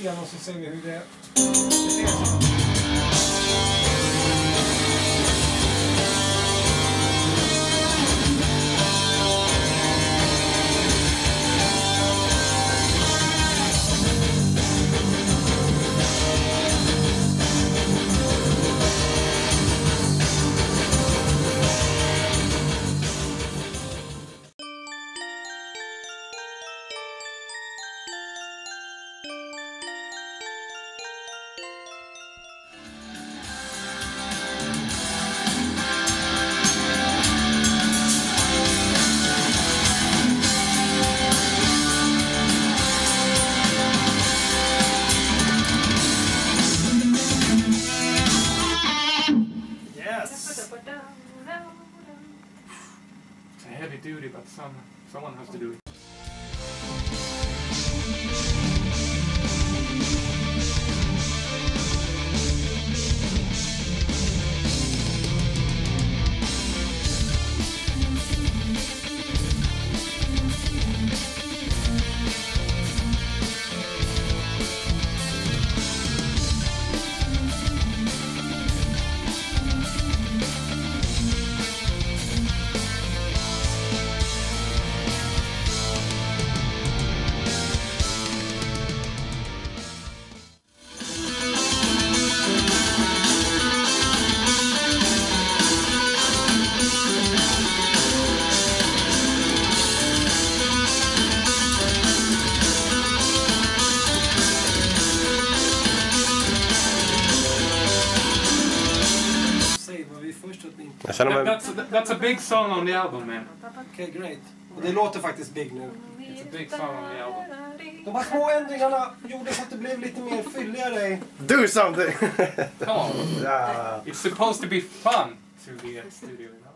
lite grann och så ser vi hur det beter sig. It's a heavy duty, but someone has to do it. That's a big song on the album, man. Okay, great. Och det låter faktiskt big nu. It's a big song on the album. De här små ändringarna gjorde så att det blev lite mer fylligare. Do something! Come on. It's supposed to be fun to be at studio, you know?